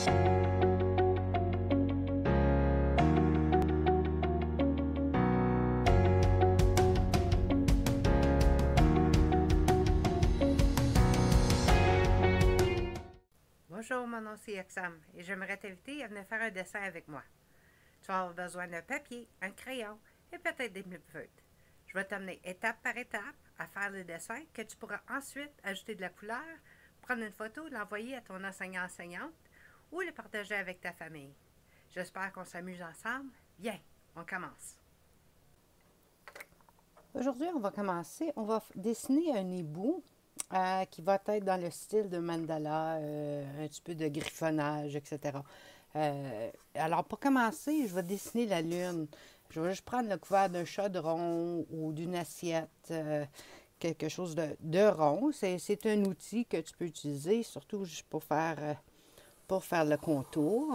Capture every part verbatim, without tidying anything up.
Bonjour, mon nom c'est Yoxam et j'aimerais t'inviter à venir faire un dessin avec moi. Tu vas avoir besoin d'un papier, un crayon et peut-être des feutres. Je vais t'amener étape par étape à faire le dessin que tu pourras ensuite ajouter de la couleur, prendre une photo, l'envoyer à ton enseignant-enseignante ou le partager avec ta famille. J'espère qu'on s'amuse ensemble. Viens, on commence. Aujourd'hui, on va commencer, on va dessiner un hibou euh, qui va être dans le style de mandala, euh, un petit peu de griffonnage, et cetera. Euh, alors, pour commencer, je vais dessiner la lune. Je vais juste prendre le couvert d'un chaudron ou d'une assiette, euh, quelque chose de, de rond. C'est, c'est un outil que tu peux utiliser, surtout juste pour faire, euh, pour faire le contour.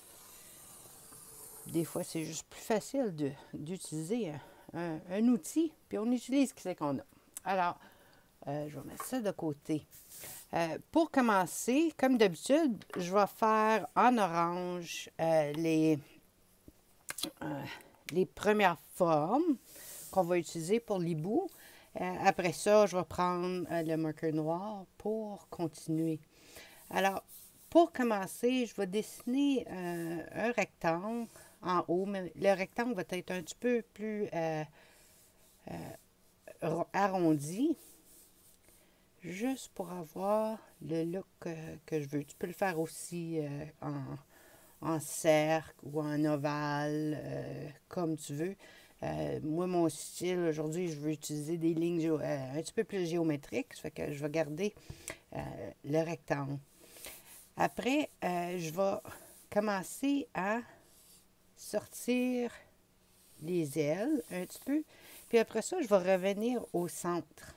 Des fois, c'est juste plus facile de, d'utiliser un, un, un outil, puis on utilise ce qu'on a. Alors, euh, je vais mettre ça de côté. Euh, pour commencer, comme d'habitude, je vais faire en orange euh, les, euh, les premières formes qu'on va utiliser pour l'hibou. Euh, après ça, je vais prendre euh, le marqueur noir pour continuer. Alors, pour commencer, je vais dessiner euh, un rectangle en haut, mais le rectangle va être un petit peu plus euh, euh, arrondi, juste pour avoir le look euh, que je veux. Tu peux le faire aussi euh, en, en cercle ou en ovale, euh, comme tu veux. Euh, moi, mon style, aujourd'hui, je veux utiliser des lignes géo- euh, un petit peu plus géométriques, ça fait que je vais garder euh, le rectangle. Après, euh, je vais commencer à sortir les ailes un petit peu. Puis après ça, je vais revenir au centre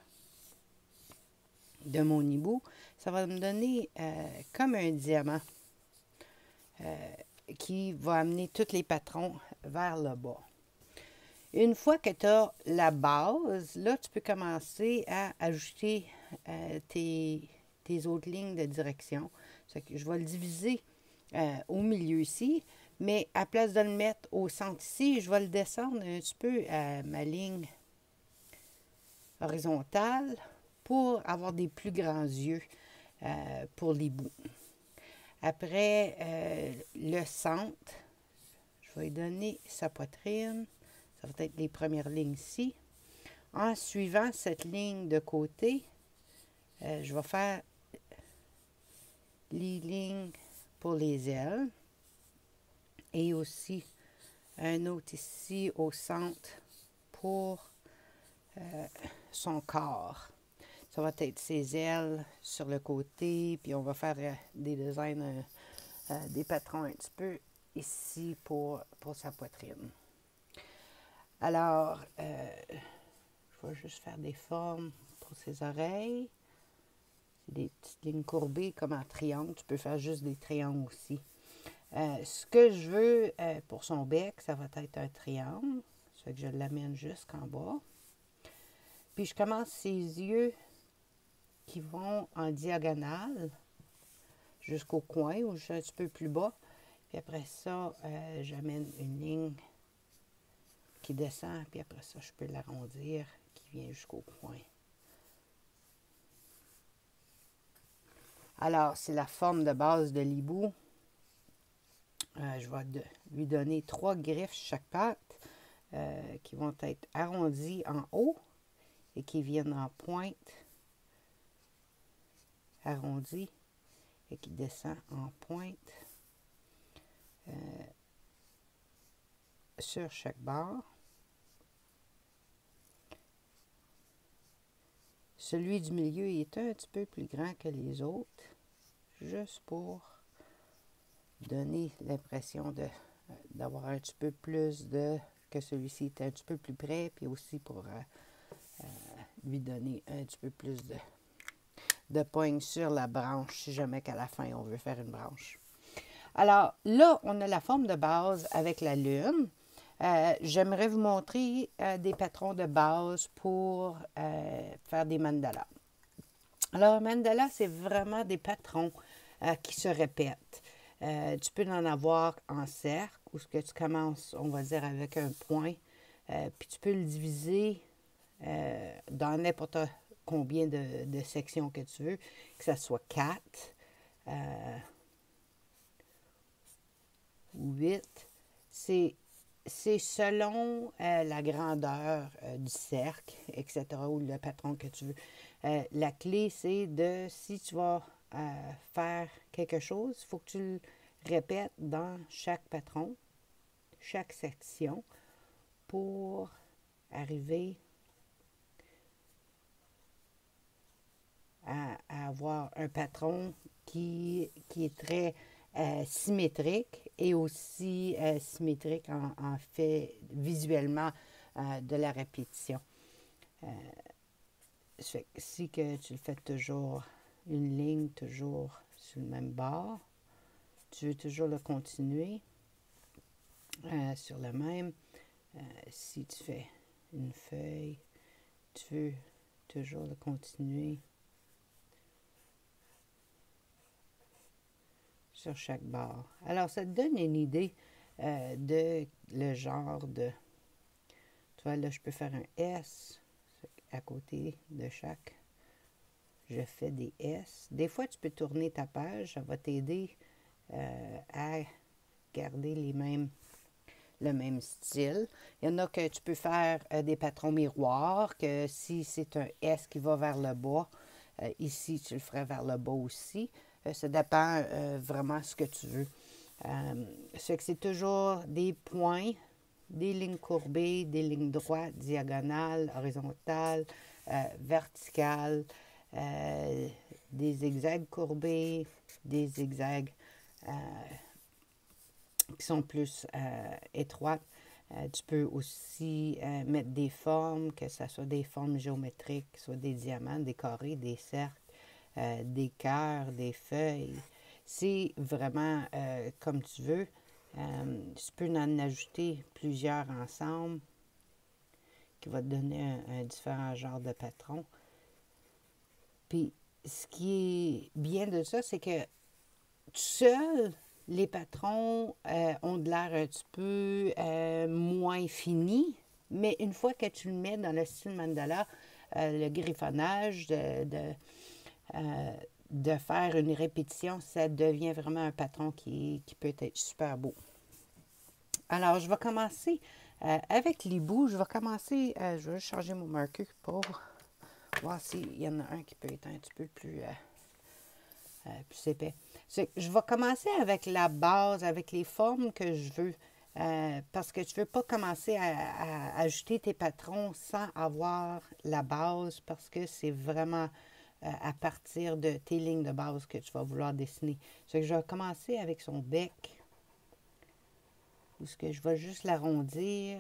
de mon hibou. Ça va me donner euh, comme un diamant euh, qui va amener tous les patrons vers le bas. Une fois que tu as la base, là, tu peux commencer à ajouter euh, tes, tes autres lignes de direction. Ça que je vais le diviser euh, au milieu ici, mais à place de le mettre au centre ici, je vais le descendre un petit peu à ma ligne horizontale pour avoir des plus grands yeux euh, pour l'hibou. Après, euh, le centre, je vais lui donner sa poitrine. Ça va être les premières lignes ici. En suivant cette ligne de côté, euh, je vais faire les lignes pour les ailes. Et aussi un autre ici au centre pour euh, son corps. Ça va être ses ailes sur le côté, puis on va faire euh, des designs, euh, euh, des patrons un petit peu ici pour, pour sa poitrine. Alors, euh, je vais juste faire des formes pour ses oreilles. Des petites lignes courbées comme en triangle. Tu peux faire juste des triangles aussi. Euh, ce que je veux euh, pour son bec, ça va être un triangle. Ça fait que je l'amène jusqu'en bas. Puis je commence ses yeux qui vont en diagonale jusqu'au coin ou juste un petit peu plus bas. Puis après ça, euh, j'amène une ligne qui descend. Puis après ça, je peux l'arrondir qui vient jusqu'au coin. Alors, c'est la forme de base de l'hibou. Euh, je vais de, lui donner trois griffes chaque patte euh, qui vont être arrondies en haut et qui viennent en pointe arrondie et qui descend en pointe euh, sur chaque barre. Celui du milieu est un petit peu plus grand que les autres, juste pour donner l'impression de, d'avoir un petit peu plus de... que celui-ci est un petit peu plus près, puis aussi pour euh, euh, lui donner un petit peu plus de, de poigne sur la branche, si jamais qu'à la fin, on veut faire une branche. Alors, là, on a la forme de base avec la lune. Euh, j'aimerais vous montrer euh, des patrons de base pour euh, faire des mandalas. Alors, un mandala, c'est vraiment des patrons euh, qui se répètent. Euh, tu peux en avoir en cercle, ou ce que tu commences, on va dire, avec un point. Euh, puis tu peux le diviser euh, dans n'importe combien de, de sections que tu veux, que ce soit quatre euh, ou huit. C'est c'est selon euh, la grandeur euh, du cercle, et cetera, ou le patron que tu veux. Euh, la clé, c'est de, si tu vas euh, faire quelque chose, il faut que tu le répètes dans chaque patron, chaque section, pour arriver à, à avoir un patron qui, qui est très euh, symétrique et aussi euh, symétrique en, en fait visuellement euh, de la répétition. Euh, fait que si que tu le fais toujours une ligne, toujours sur le même bord, tu veux toujours le continuer euh, sur le même. Euh, si tu fais une feuille, tu veux toujours le continuer sur chaque bord. Alors, ça te donne une idée euh, de le genre de... Tu vois, là, je peux faire un S à côté de chaque. Je fais des S. Des fois, tu peux tourner ta page. Ça va t'aider euh, à garder les mêmes, le même style. Il y en a que tu peux faire euh, des patrons miroirs, que si c'est un S qui va vers le bas, euh, ici, tu le ferais vers le bas aussi. Euh, ça dépend euh, vraiment ce que tu veux. Euh, c'est que c'est toujours des points, des lignes courbées, des lignes droites, diagonales, horizontales, euh, verticales, euh, des zigzags courbés, des zigzags euh, qui sont plus euh, étroites. Euh, tu peux aussi euh, mettre des formes, que ce soit des formes géométriques, que ce soit des diamants, des carrés, des cercles, euh, des cœurs, des feuilles. C'est vraiment euh, comme tu veux. Euh, tu peux en ajouter plusieurs ensemble qui va te donner un, un différent genre de patron. Puis, ce qui est bien de ça, c'est que tout seul, les patrons euh, ont de l'air un petit peu euh, moins finis, mais une fois que tu le mets dans le style mandala, euh, le griffonnage, de, de, euh, de faire une répétition, ça devient vraiment un patron qui, qui peut être super beau. Alors, je vais commencer euh, avec les bouts. Je vais commencer, euh, je vais changer mon marqueur pour voir s'il y en a un qui peut être un petit peu plus... Euh, Euh, plus épais. Je vais commencer avec la base, avec les formes que je veux, euh, parce que tu ne veux pas commencer à, à ajouter tes patrons sans avoir la base, parce que c'est vraiment euh, à partir de tes lignes de base que tu vas vouloir dessiner. Que je vais commencer avec son bec, où ce que je vais juste l'arrondir.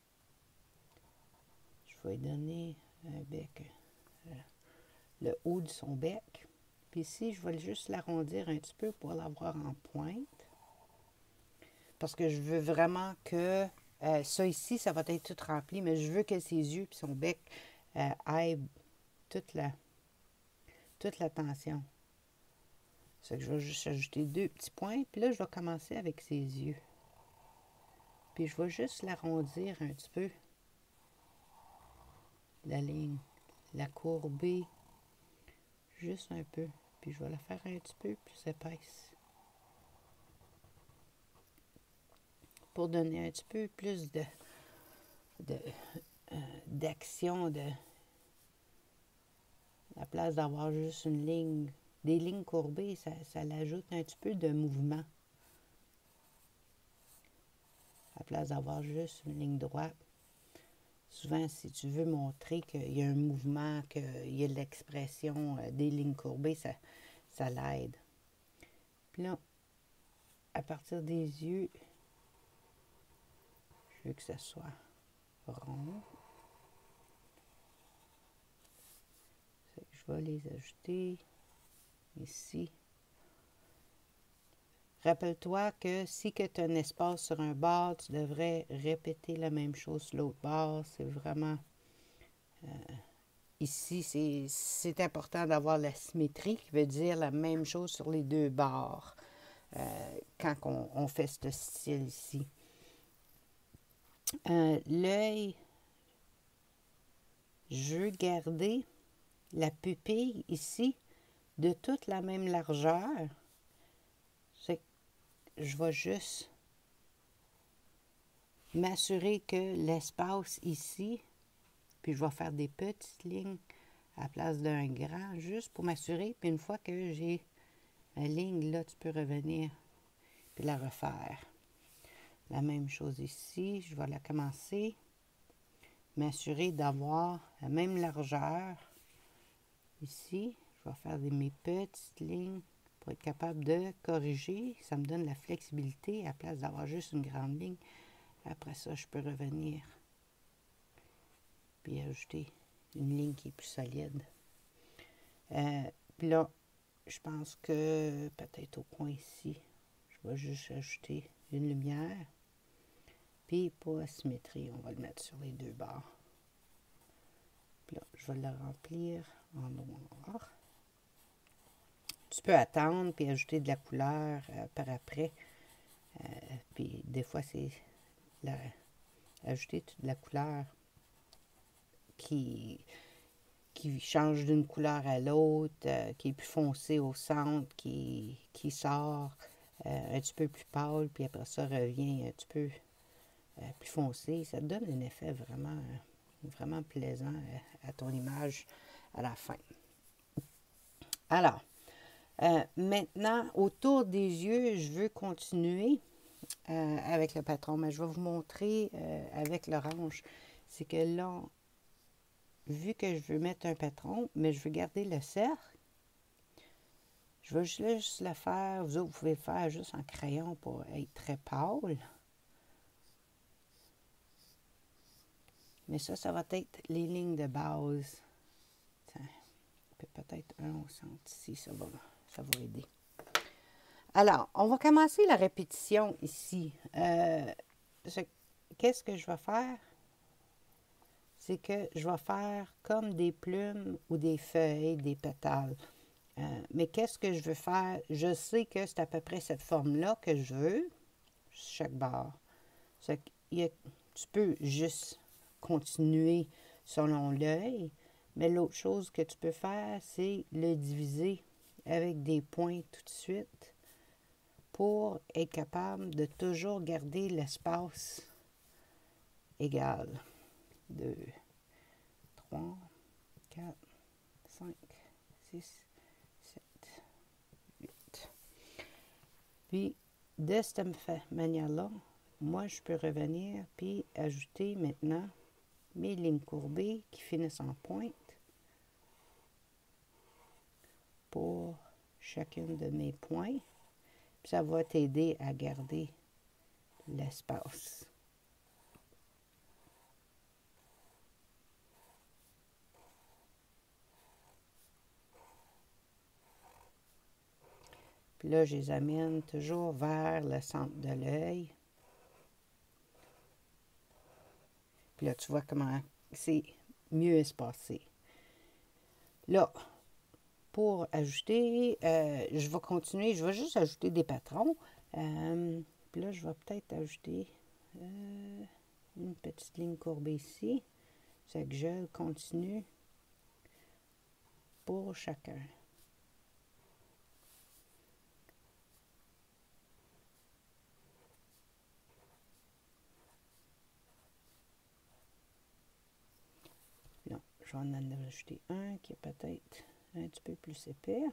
Je vais lui donner un bec, euh, le haut de son bec. Puis ici, je vais juste l'arrondir un petit peu pour l'avoir en pointe. Parce que je veux vraiment que euh, ça ici, ça va être tout rempli, mais je veux que ses yeux et son bec euh, aillent toute la, toute la tension. C'est que je vais juste ajouter deux petits points. Puis là, je vais commencer avec ses yeux. Puis je vais juste l'arrondir un petit peu. La ligne, la courber juste un peu. Puis je vais la faire un petit peu plus épaisse. Pour donner un petit peu plus de, de, euh, d'action, de, à la place d'avoir juste une ligne, des lignes courbées, ça, ça l'ajoute un petit peu de mouvement. À la place d'avoir juste une ligne droite. Souvent, si tu veux montrer qu'il y a un mouvement, qu'il y a de l'expression euh, des lignes courbées, ça, ça l'aide. Puis là, à partir des yeux, je veux que ça soit rond. Je vais les ajouter ici. Rappelle-toi que si tu as un espace sur un bord, tu devrais répéter la même chose sur l'autre bord. C'est vraiment... Euh, ici, c'est important d'avoir la symétrie, qui veut dire la même chose sur les deux bords. euh, quand on, on fait ce style ici. Euh, l'œil, je veux garder la pupille ici de toute la même largeur. C'est que je vais juste m'assurer que l'espace ici, puis je vais faire des petites lignes à la place d'un grand, juste pour m'assurer. Puis une fois que j'ai la ligne, là, tu peux revenir puis la refaire. La même chose ici, je vais la commencer. M'assurer d'avoir la même largeur. Ici, je vais faire des, mes petites lignes pour être capable de corriger. Ça me donne la flexibilité à la place d'avoir juste une grande ligne. Après ça, je peux revenir puis ajouter une ligne qui est plus solide. Euh, puis là, je pense que peut-être au coin ici, je vais juste ajouter une lumière. Puis pour la symétrie, on va le mettre sur les deux bords. Puis là, je vais le remplir en noir. Tu peux attendre puis ajouter de la couleur euh, par après. Euh, puis des fois, c'est la, ajouter de la couleur qui, qui change d'une couleur à l'autre, euh, qui est plus foncé au centre, qui, qui sort euh, un petit peu plus pâle, puis après ça revient un petit peu euh, plus foncé. Ça te donne un effet vraiment, vraiment plaisant à, à ton image à la fin. Alors, euh, maintenant, autour des yeux, je veux continuer euh, avec le patron, mais je vais vous montrer euh, avec l'orange. C'est que là, vu que je veux mettre un patron, mais je veux garder le cercle, je vais juste le faire, vous autres, vous pouvez le faire juste en crayon pour être très pâle. Mais ça, ça va être les lignes de base. Tiens, peut-être un au centre ici, ça va, ça va aider. Alors, on va commencer la répétition ici. Euh, Qu'est-ce que je vais faire? C'est que je vais faire comme des plumes ou des feuilles, des pétales. Euh, mais qu'est-ce que je veux faire? Je sais que c'est à peu près cette forme-là que je veux, chaque barre. Tu peux juste continuer selon l'œil, mais l'autre chose que tu peux faire, c'est le diviser avec des points tout de suite pour être capable de toujours garder l'espace égal. deux, trois, quatre, cinq, six, sept, huit. Puis, de cette manière-là, moi, je peux revenir puis ajouter maintenant mes lignes courbées qui finissent en pointe pour chacune de mes points. Puis ça va t'aider à garder l'espace. Puis là, je les amène toujours vers le centre de l'œil. Puis là, tu vois comment c'est mieux espacé. Là, pour ajouter, euh, je vais continuer, je vais juste ajouter des patrons. Euh, puis là, je vais peut-être ajouter euh, une petite ligne courbée ici. C'est que je continue pour chacun. Là, je vais en ajouter un qui est peut-être un petit peu plus épais.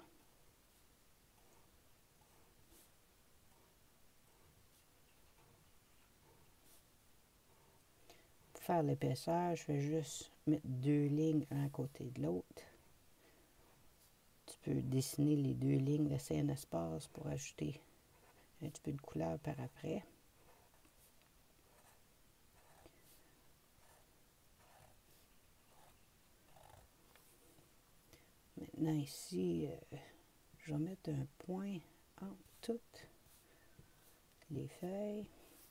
Pour faire l'épaisseur, je vais juste mettre deux lignes un à côté de l'autre. Tu peux dessiner les deux lignes, laisser un espace pour ajouter un petit peu de couleur par après. Maintenant ici, euh, je vais mettre un point entre toutes les feuilles,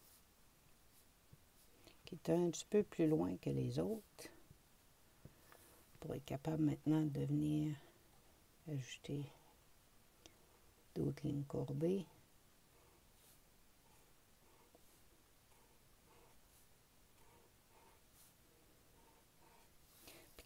qui est un petit peu plus loin que les autres, pour être capable maintenant de venir ajouter d'autres lignes courbées.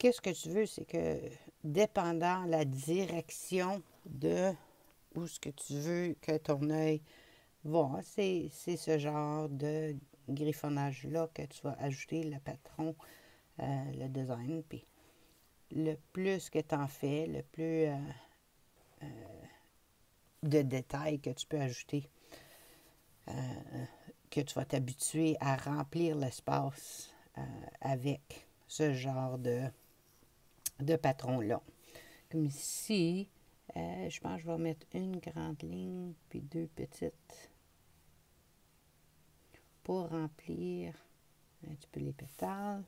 qu'est-ce que tu veux, c'est que dépendant la direction de où ce que tu veux que ton œil va, c'est ce genre de griffonnage-là que tu vas ajouter le patron, euh, le design. Puis le plus que tu en fais, le plus euh, euh, de détails que tu peux ajouter, euh, que tu vas t'habituer à remplir l'espace euh, avec ce genre de, de patron-là. Comme ici, euh, je pense que je vais mettre une grande ligne puis deux petites pour remplir un petit peu les pétales.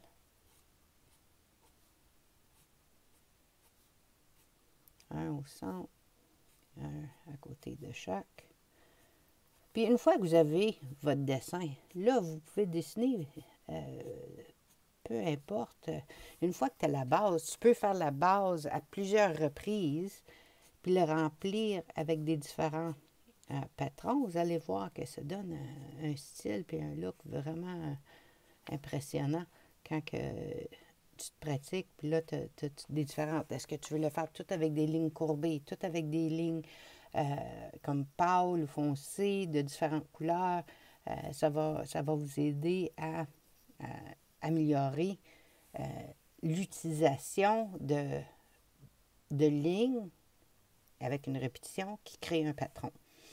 Un au centre, un à côté de chaque. Puis une fois que vous avez votre dessin, là, vous pouvez dessiner, euh, peu importe. Une fois que tu as la base, tu peux faire la base à plusieurs reprises, puis le remplir avec des différents euh, patrons. Vous allez voir que ça donne un, un style puis un look vraiment euh, impressionnant quand que tu te pratiques. Puis là, tu as des différentes. Est-ce que tu veux le faire tout avec des lignes courbées, tout avec des lignes euh, comme pâle ou foncé, de différentes couleurs? Euh, ça va, ça va vous aider à, à améliorer euh, l'utilisation de, de lignes avec une répétition qui crée un patron.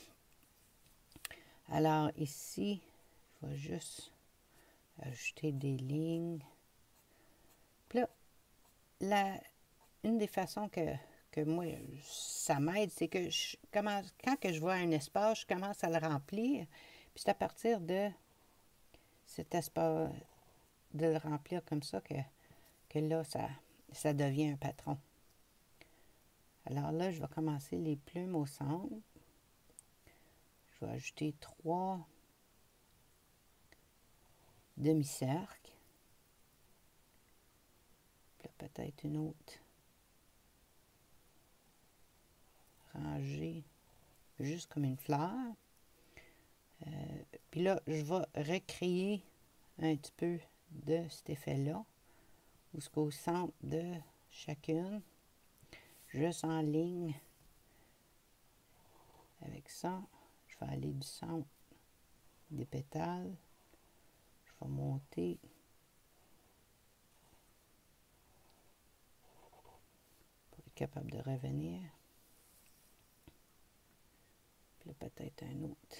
Alors ici, je vais juste ajouter des lignes. Puis là, la, une des façons que, que moi, ça m'aide, c'est que je commence, quand que je vois un espace, je commence à le remplir. Puis c'est à partir de cet espace, de le remplir comme ça, que, que là, ça, ça devient un patron. Alors là, je vais commencer les plumes au centre. Je vais ajouter trois demi-cercles. Puis là, peut-être une autre rangée, juste comme une fleur. Euh, puis là, je vais recréer un petit peu de cet effet-là, jusqu'au centre de chacune, juste en ligne. Avec ça, je vais aller du centre des pétales, je vais monter pour être capable de revenir. Puis là, peut-être un autre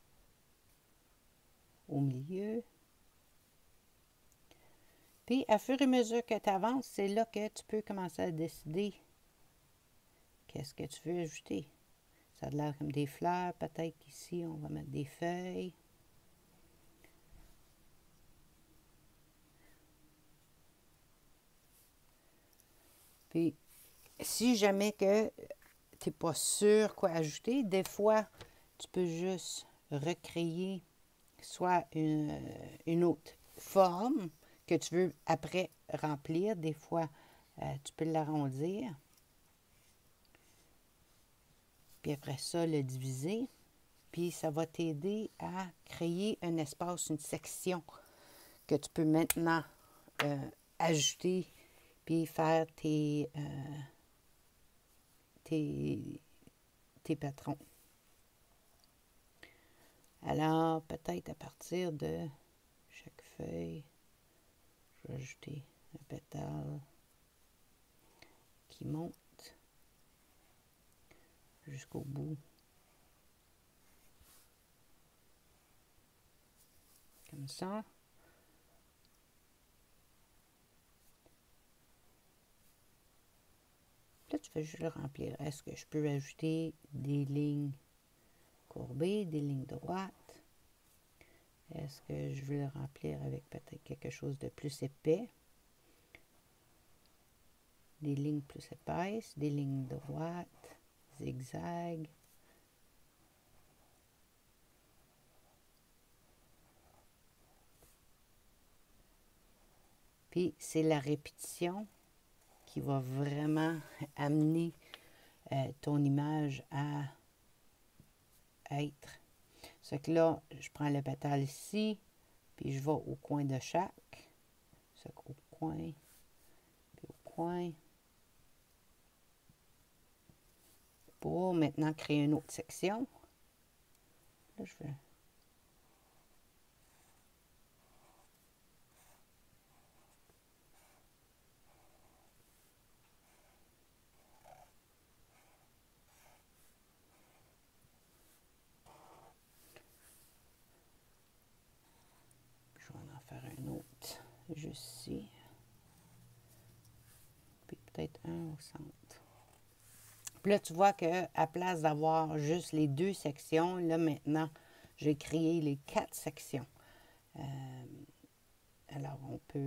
au milieu. Puis, à fur et à mesure que tu avances, c'est là que tu peux commencer à décider qu'est-ce que tu veux ajouter. Ça a l'air comme des fleurs. Peut-être qu'ici, on va mettre des feuilles. Puis, si jamais que tu n'es pas sûr quoi ajouter, des fois, tu peux juste recréer soit une, une autre forme que tu veux après remplir. Des fois, euh, tu peux l'arrondir. Puis après ça, le diviser. Puis ça va t'aider à créer un espace, une section que tu peux maintenant euh, ajouter puis faire tes, euh, tes, tes patrons. Alors, peut-être à partir de chaque feuille, je vais ajouter un pétale qui monte jusqu'au bout. Comme ça. Là, tu fais juste le remplir. Est-ce que je peux ajouter des lignes courbées, des lignes droites? Est-ce que je veux le remplir avec peut-être quelque chose de plus épais? Des lignes plus épaisses, des lignes droites, zigzag. Puis, c'est la répétition qui va vraiment amener euh, ton image à être. C'est que là, je prends le pétale ici, puis je vais au coin de chaque. C'est au coin, puis au coin pour maintenant créer une autre section. Là, je vais... Je vais en faire un autre juste ici. Puis peut-être un au centre. Puis là, tu vois qu'à place d'avoir juste les deux sections, là maintenant, j'ai créé les quatre sections. Euh, alors, on peut...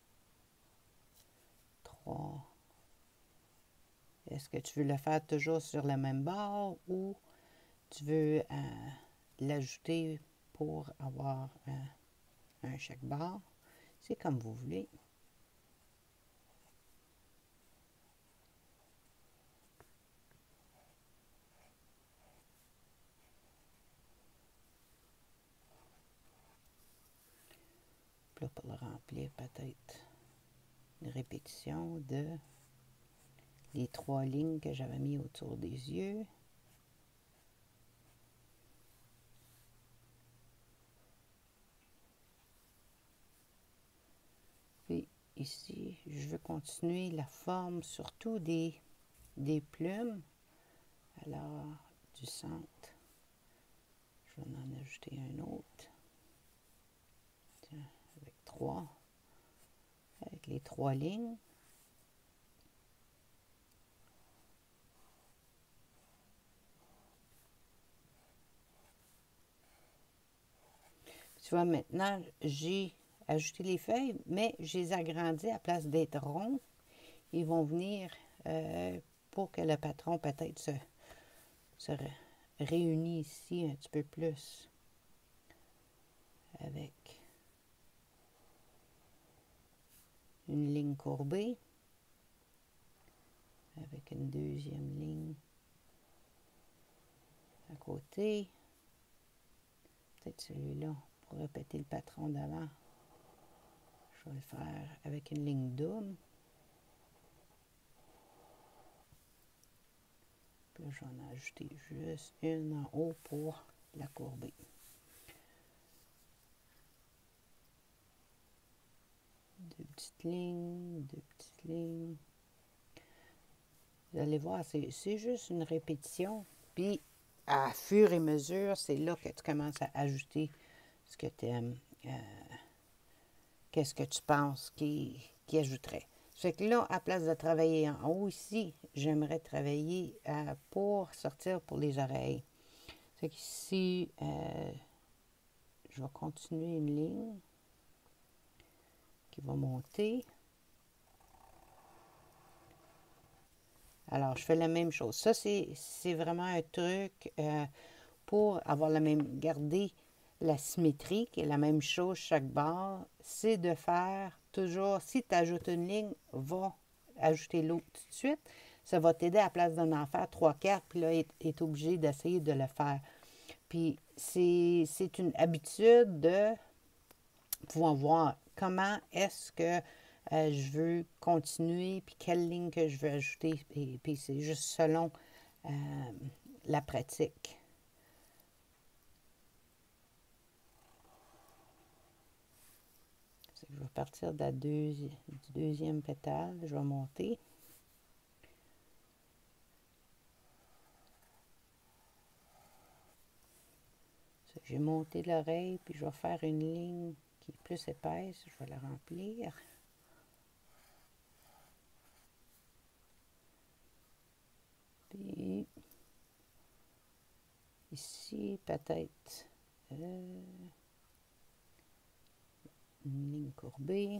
trois. Est-ce que tu veux le faire toujours sur la même barre ou tu veux euh, l'ajouter pour avoir euh, un chaque barre? C'est comme vous voulez. Puis là, pour le remplir, peut-être une répétition de les trois lignes que j'avais mis autour des yeux. Puis ici, je veux continuer la forme surtout des, des plumes. Alors, du centre, je vais en ajouter un autre. Tiens, avec trois. Avec les trois lignes. Tu vois, maintenant, j'ai ajouté les feuilles, mais je les agrandis à place d'être ronds. Ils vont venir euh, pour que le patron peut-être se, se réunisse ici un petit peu plus avec une ligne courbée, avec une deuxième ligne à côté. Peut-être celui-là pour répéter le patron d'avant. Je vais le faire avec une ligne double. Puis là, j'en ai ajouté juste une en haut pour la courber. Deux petites lignes, deux petites lignes. Vous allez voir, c'est juste une répétition. Puis, à fur et à mesure, c'est là que tu commences à ajouter ce que tu aimes. Euh, Qu'est-ce que tu penses qui, qui ajouterait. Fait que là, à place de travailler en haut ici, j'aimerais travailler euh, pour sortir pour les oreilles. Fait qu'ici, euh, je vais continuer une ligne qui va monter. Alors, je fais la même chose. Ça, c'est vraiment un truc euh, pour avoir la même, garder la symétrie, qui est la même chose chaque barre, c'est de faire toujours, si tu ajoutes une ligne, va ajouter l'autre tout de suite. Ça va t'aider à la place d'en en faire trois quatre, puis là, est, est obligé d'essayer de le faire. Puis, c'est une habitude de pouvoir voir comment est-ce que euh, je veux continuer, puis quelle ligne que je veux ajouter. Et puis, c'est juste selon euh, la pratique. Je vais partir de la deuxi du deuxième pétale, je vais monter. J'ai monté l'oreille, puis je vais faire une ligne qui est plus épaisse, je vais la remplir. Puis ici, peut-être euh, une ligne courbée.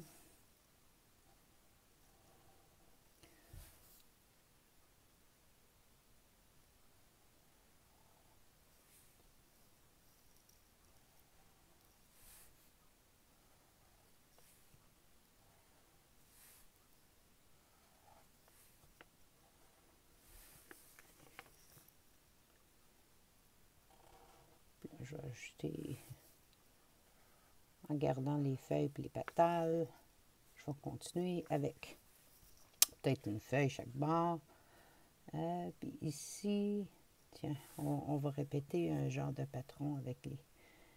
Je vais ajouter, en gardant les feuilles et les pétales, je vais continuer avec peut-être une feuille chaque bord. Euh, puis ici, tiens, on, on va répéter un genre de patron avec les...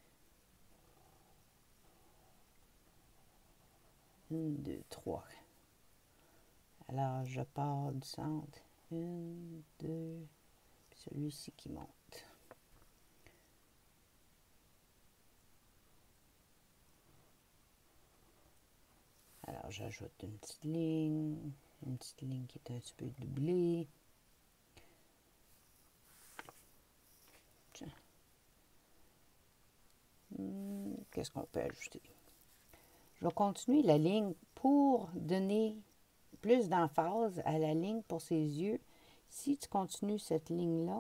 Une, deux, trois. Alors, je pars du centre. Une, deux, puis celui-ci qui monte. Alors, j'ajoute une petite ligne, une petite ligne qui est un petit peu doublée. Qu'est-ce qu'on peut ajouter? Je vais continuer la ligne pour donner plus d'emphase à la ligne pour ses yeux. Si tu continues cette ligne-là,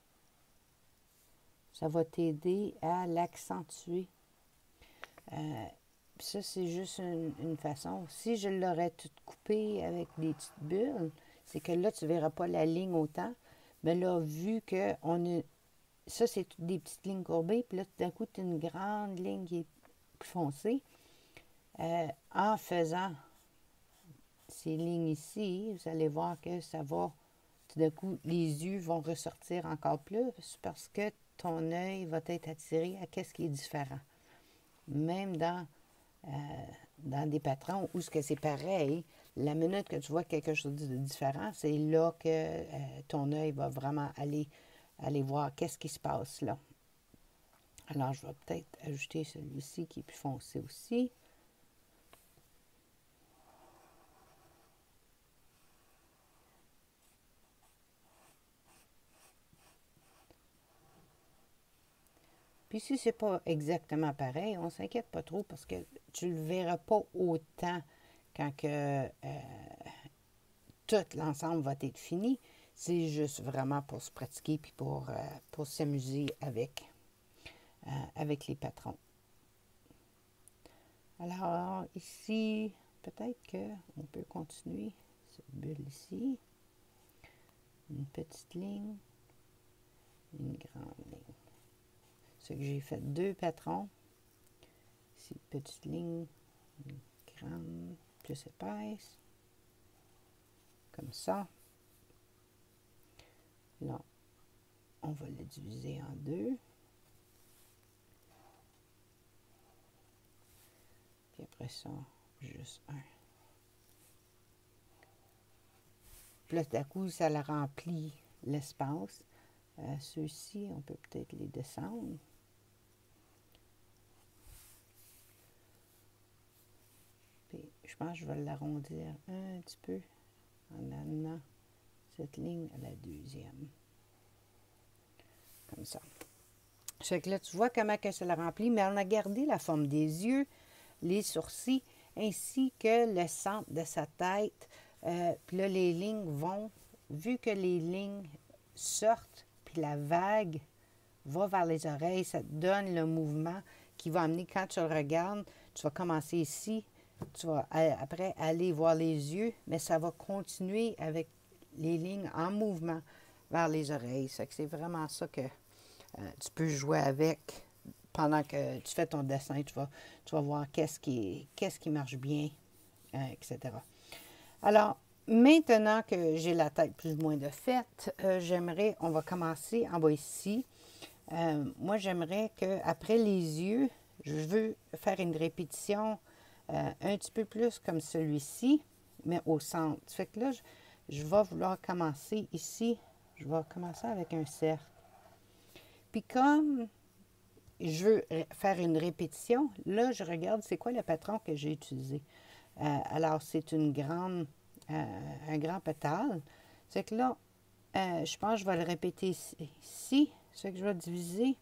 ça va t'aider à l'accentuer. Euh, ça, c'est juste une, une façon. Si je l'aurais tout coupé avec des petites bulles, c'est que là, tu ne verras pas la ligne autant. Mais là, vu que on a, ça, c'est des petites lignes courbées, puis là, tout d'un coup, tu as une grande ligne qui est plus foncée. Euh, en faisant ces lignes ici, vous allez voir que ça va, tout d'un coup, les yeux vont ressortir encore plus parce que ton œil va être attiré à ce qui est différent. Même dans, euh, dans des patrons où ce que c'est pareil, la minute que tu vois quelque chose de différent, c'est là que euh, ton œil va vraiment aller, aller voir qu'est-ce qui se passe là. Alors, je vais peut-être ajouter celui-ci qui est plus foncé aussi. Puis si c'est pas exactement pareil, on s'inquiète pas trop parce que tu le verras pas autant quand que euh, tout l'ensemble va être fini. C'est juste vraiment pour se pratiquer puis pour, euh, pour s'amuser avec, euh, avec les patrons. Alors ici, peut-être qu'on peut continuer cette bulle ici. Une petite ligne, une grande ligne. C'est que j'ai fait deux patrons. Ici, petite ligne, une grande, plus épaisse. Comme ça. Là, on va le diviser en deux. Puis après ça, juste un. Puis là, d'un coup, ça le remplit l'espace. Euh, Ceux-ci, on peut peut-être les descendre. Puis, je pense que je vais l'arrondir un petit peu en amenant cette ligne à la deuxième. Comme ça. Fait que là, tu vois comment que ça le remplit, mais on a gardé la forme des yeux, les sourcils, ainsi que le centre de sa tête. Euh, puis là, les lignes vont, vu que les lignes sortent, puis la vague va vers les oreilles, ça te donne le mouvement qui va amener, quand tu le regardes, tu vas commencer ici, tu vas après aller voir les yeux, mais ça va continuer avec les lignes en mouvement vers les oreilles. Ça que c'est vraiment ça que euh, tu peux jouer avec pendant que tu fais ton dessin. Tu vas, tu vas voir qu'est-ce qui, qu'est-ce qui marche bien, euh, et cetera. Alors, maintenant que j'ai la tête plus ou moins de faite, euh, j'aimerais, on va commencer en bas ici. Euh, moi, j'aimerais qu'après les yeux, je veux faire une répétition euh, un petit peu plus comme celui-ci, mais au centre. Ça fait que là, je, je vais vouloir commencer ici. Je vais commencer avec un cercle. Puis comme je veux faire une répétition, là, je regarde c'est quoi le patron que j'ai utilisé. Euh, alors, c'est une grande, euh, un grand pétale. C'est que là, euh, je pense que je vais le répéter ici. C'est que je vais diviser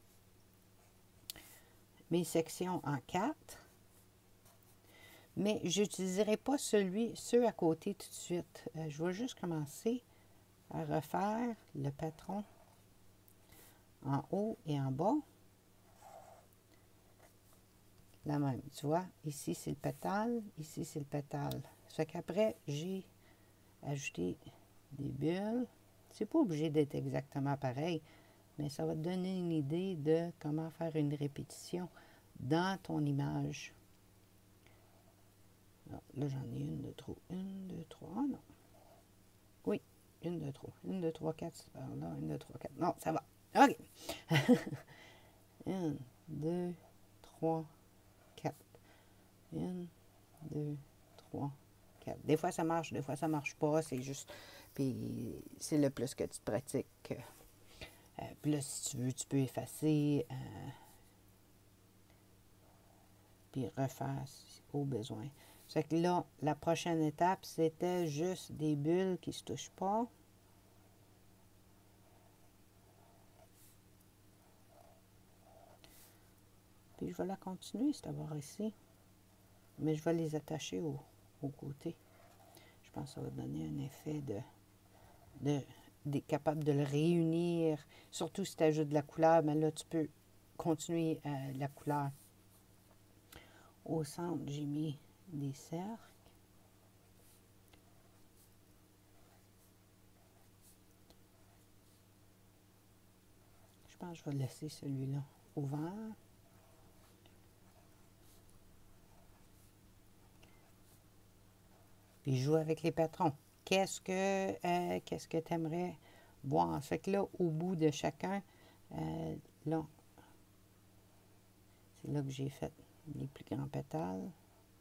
mes sections en quatre. Mais je n'utiliserai pas celui, ceux à côté tout de suite. Euh, je vais juste commencer à refaire le patron en haut et en bas. La même, tu vois, ici c'est le pétale, ici c'est le pétale. Ça fait qu'après, j'ai ajouté des bulles. C'est pas obligé d'être exactement pareil, mais ça va te donner une idée de comment faire une répétition dans ton image. Alors, là, j'en ai une de trop. Une, deux, trois, non. Oui, une, deux, trois. Une, deux, trois, quatre, c'est par là. Une, deux, trois, quatre. Non, ça va. OK. Une, deux, trois, quatre. Une, deux, trois, quatre. Des fois, ça marche, des fois, ça marche pas. C'est juste... Puis, c'est le plus que tu te pratiques. Euh, puis là, si tu veux, tu peux effacer... Euh, puis refaire au besoin. C'est que là, la prochaine étape, c'était juste des bulles qui ne se touchent pas. Puis je vais la continuer, cette barre ici. Mais je vais les attacher au, au côté. Je pense que ça va donner un effet de, de, de capable de le réunir. Surtout si tu ajoutes de la couleur, mais là, tu peux continuer euh, la couleur. Au centre, j'ai mis des cercles. Je pense que je vais laisser celui-là ouvert. Puis joue avec les patrons. Qu'est-ce que euh, qu'est-ce que tu aimerais voir? Fait que là, au bout de chacun, euh, là, c'est là que j'ai fait les plus grands pétales.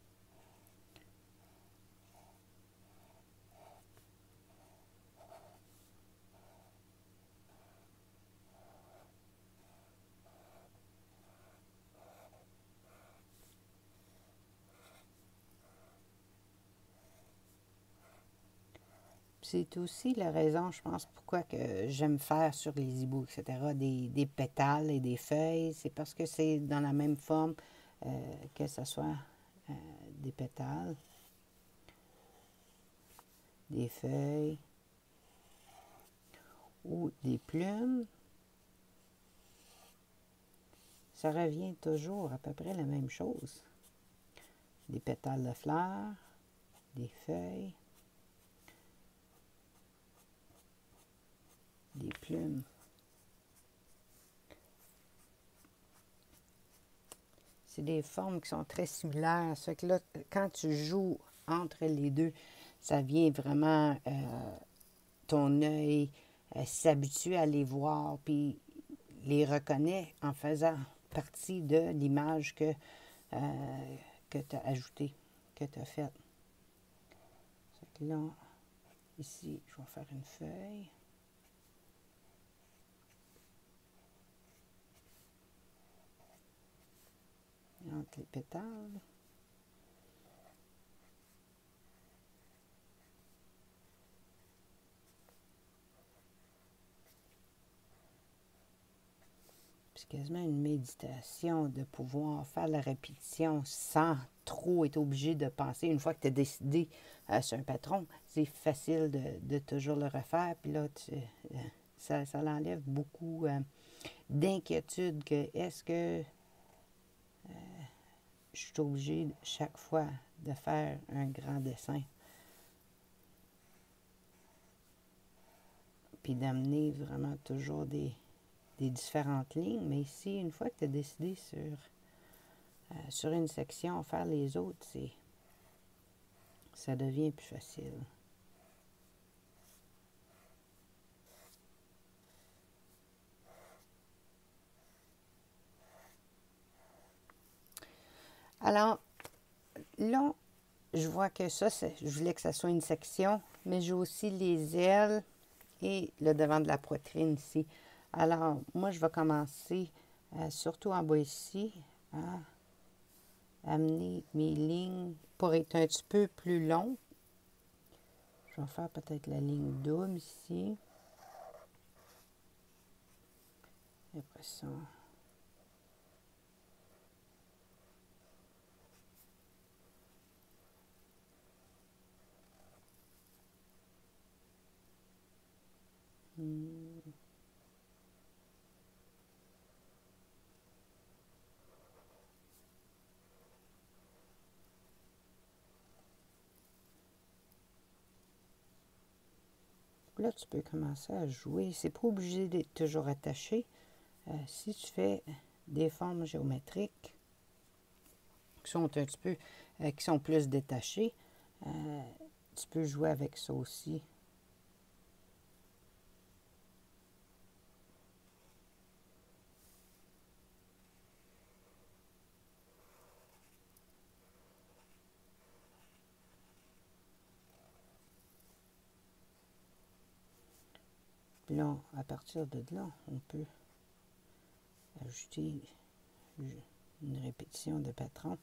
C'est aussi la raison, je pense, pourquoi que j'aime faire sur les hiboux, et cetera, des, des pétales et des feuilles. C'est parce que c'est dans la même forme euh, que ce soit euh, des pétales, des feuilles ou des plumes. Ça revient toujours à peu près la même chose. Des pétales de fleurs, des feuilles, des plumes. C'est des formes qui sont très similaires. Ça fait que là, quand tu joues entre les deux, ça vient vraiment, euh, ton œil euh, s'habitue à les voir, puis les reconnaît en faisant partie de l'image que, euh, que tu as ajoutée, que tu as faite. Ça fait que là, ici, je vais faire une feuille. Entre les pétales. C'est quasiment une méditation de pouvoir faire la répétition sans trop être obligé de penser. Une fois que tu as décidé euh, sur un patron, c'est facile de, de toujours le refaire. Puis là, tu, euh, ça, ça l'enlève beaucoup euh, d'inquiétude que est-ce que euh, je suis obligé chaque fois de faire un grand dessin. Puis d'amener vraiment toujours des, des différentes lignes. Mais ici, une fois que tu as décidé sur, euh, sur une section, faire les autres, c'est ça devient plus facile. Alors, là, je vois que ça, je voulais que ça soit une section, mais j'ai aussi les ailes et le devant de la poitrine ici. Alors, moi, je vais commencer, euh, surtout en bas ici, à amener mes lignes pour être un petit peu plus long. Je vais faire peut-être la ligne double ici. Et après ça... Hmm. Là, tu peux commencer à jouer. C'est pas obligé d'être toujours attaché. Euh, si tu fais des formes géométriques qui sont un petit peu, euh, qui sont plus détachées, euh, tu peux jouer avec ça aussi. là, à partir de là, on peut ajouter une répétition de patron.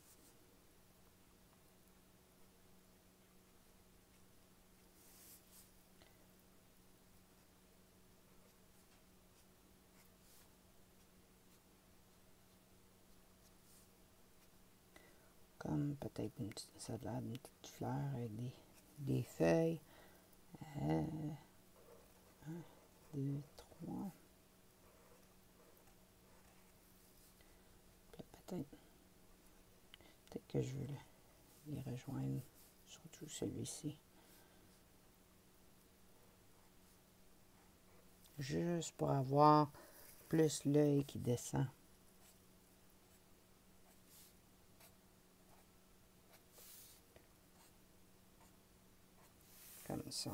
Comme peut-être une petite, ça a l'air d'une petite fleur avec des, des feuilles. Euh, un, deux, trois. Peut-être peut-être que je veux les rejoindre, surtout celui-ci. Juste pour avoir plus l'œil qui descend. Comme ça.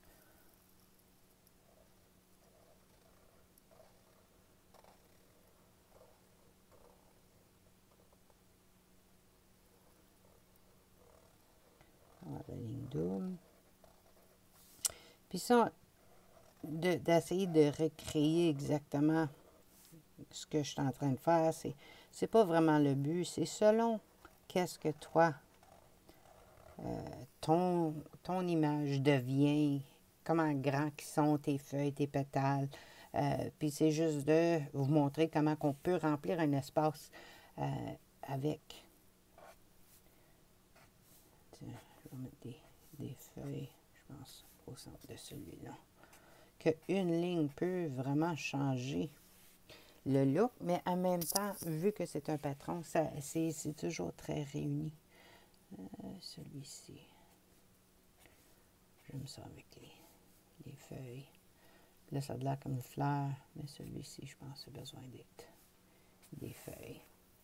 Voilà, la ligne double. Puis ça, d'essayer de, de recréer exactement ce que je suis en train de faire, c'est c'est pas vraiment le but, c'est selon qu'est-ce que toi, euh, ton, ton image devient, comment grand qui sont tes feuilles, tes pétales. Euh, puis c'est juste de vous montrer comment on peut remplir un espace euh, avec. Tiens, je vais mettre des, des feuilles, je pense, au centre de celui-là. Qu'une ligne peut vraiment changer le look, mais en même temps, vu que c'est un patron, c'est toujours très réuni. Euh, Celui-ci, j'aime ça avec les, les feuilles. Là, ça a l'air comme une fleur, mais celui-ci, je pense, a besoin d'être des feuilles.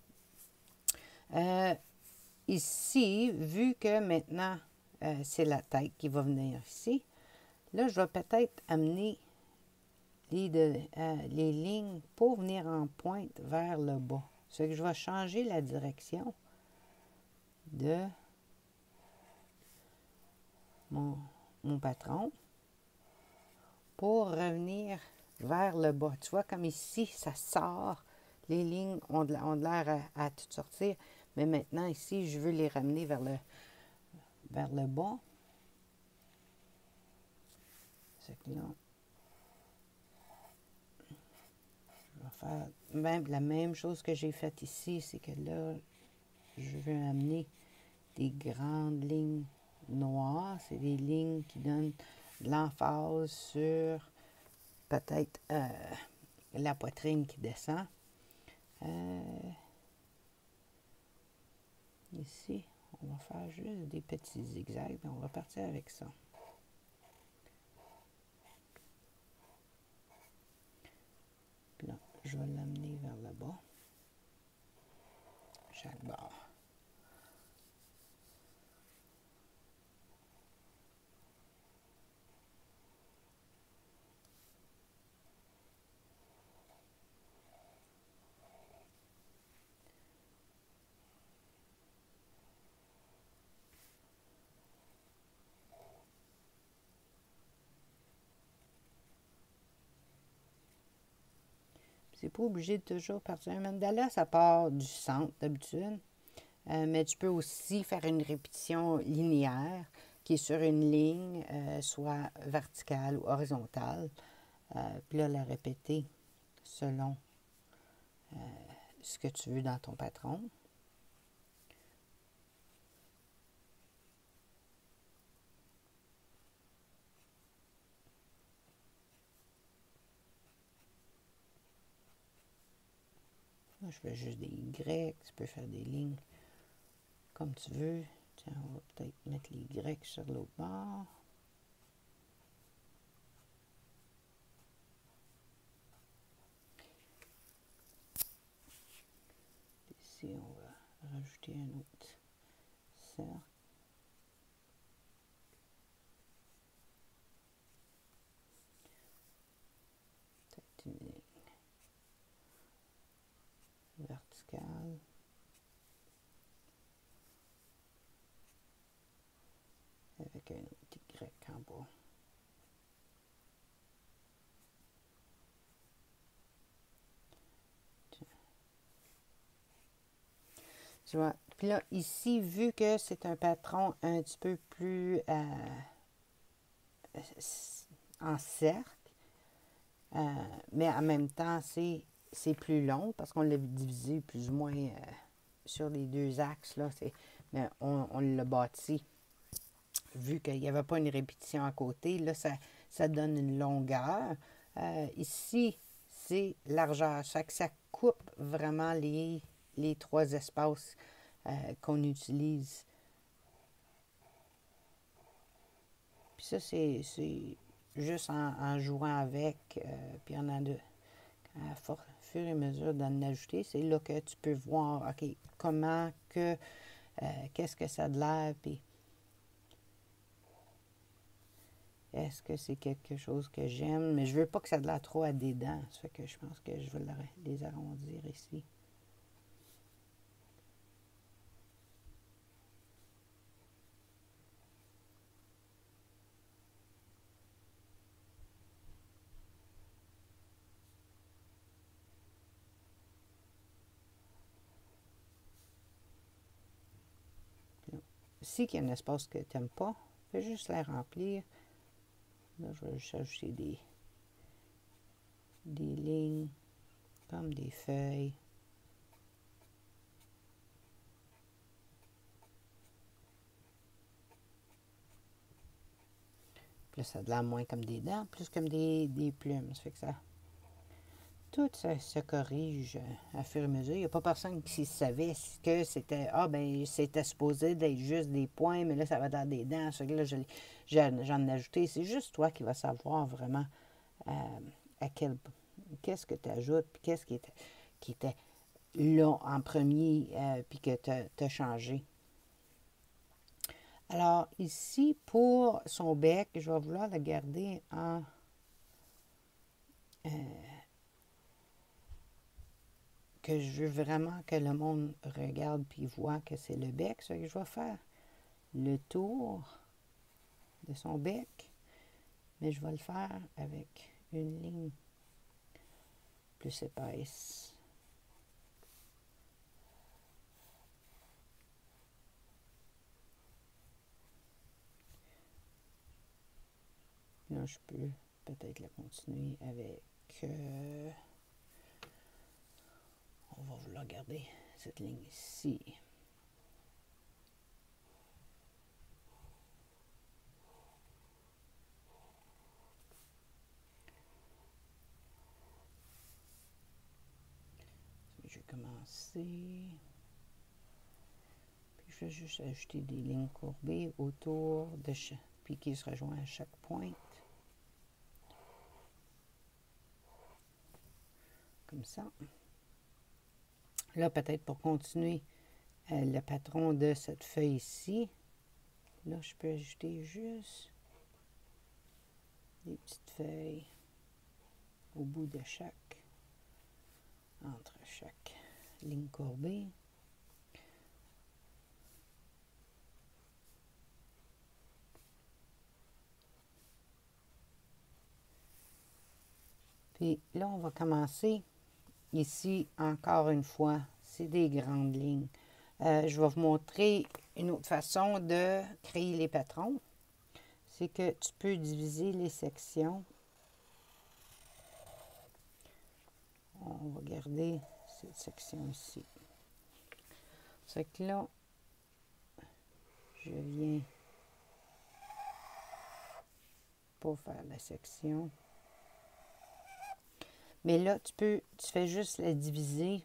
Euh, ici, vu que maintenant, euh, c'est la tête qui va venir ici, là, je vais peut-être amener Les, de, euh, les lignes pour venir en pointe vers le bas. Ce que je vais changer la direction de mon, mon patron pour revenir vers le bas. Tu vois, comme ici, ça sort. Les lignes ont de, ont de l'air à, à tout sortir. Mais maintenant, ici, je veux les ramener vers le, vers le bas. C'est que là, je vais faire même la même chose que j'ai faite ici. C'est que là, je veux amener des grandes lignes noires. C'est des lignes qui donnent de l'emphase sur peut-être euh, la poitrine qui descend. Euh, ici, on va faire juste des petits zigzags. On va partir avec ça. Puis là, je vais l'amener vers le bas. Chaque barre. C'est pas obligé de toujours partir. Un mandala, ça part du centre d'habitude. Euh, mais tu peux aussi faire une répétition linéaire qui est sur une ligne, euh, soit verticale ou horizontale. Euh, puis là, la répéter selon euh, ce que tu veux dans ton patron. Moi, je fais juste des Y. Tu peux faire des lignes comme tu veux. Tiens, on va peut-être mettre les Y sur l'autre bord. Ici, on va rajouter un autre cercle. Peut-être une ligne verticale. Avec un autre Y en bas. Tu vois. Puis là, ici, vu que c'est un patron un petit peu plus euh, en cercle, euh, mais en même temps, c'est, c'est plus long parce qu'on l'a divisé plus ou moins euh, sur les deux axes. Là, c'est, mais on, on l'a bâti. Vu qu'il n'y avait pas une répétition à côté, là, ça, ça donne une longueur. Euh, ici, c'est largeur. Ça, ça coupe vraiment les, les trois espaces euh, qu'on utilise. Puis ça, c'est, c'est juste en, en jouant avec, euh, puis en a de, à for, fur et à mesure d'en ajouter, c'est là que tu peux voir, OK, comment que, euh, qu'est-ce que ça a de l'air, puis est-ce que c'est quelque chose que j'aime? Mais je veux pas que ça ait de l'air trop à des dents. Ça fait que je pense que je vais les arrondir ici. Si il y a un espace que tu n'aimes pas, fais juste la remplir. Là, je vais juste ajouter des, des lignes comme des feuilles. Puis là, ça a de l'air moins comme des dents, plus comme des, des plumes. Ça fait que ça... Tout ça se corrige à fur et à mesure. Il n'y a pas personne qui savait que c'était... Ah, ben c'était supposé d'être juste des points, mais là, ça va dans des dents. Ça fait que là, j'en ai ajouté. C'est juste toi qui vas savoir vraiment euh, à quel... Qu'est-ce que tu ajoutes, puis qu'est-ce qui était, qui était là en premier, euh, puis que tu as changé. Alors, ici, pour son bec, je vais vouloir le garder en... Euh, que je veux vraiment que le monde regarde puis voit que c'est le bec. Ça que je vais faire le tour de son bec, mais je vais le faire avec une ligne plus épaisse. Là, je peux peut-être la continuer avec... Euh, on va vouloir garder cette ligne ici. Je vais commencer. Puis je vais juste ajouter des lignes courbées autour de chaque, puis qui se rejoignent à chaque pointe. Comme ça. Là, peut-être pour continuer euh, le patron de cette feuille ici, là, je peux ajouter juste des petites feuilles au bout de chaque, entre chaque ligne courbée. Puis là, on va commencer ici, encore une fois, c'est des grandes lignes. Euh, je vais vous montrer une autre façon de créer les patrons. C'est que tu peux diviser les sections. On va garder cette section ici. C'est que là, je viens pour faire la section. Mais là, tu peux, tu fais juste la diviser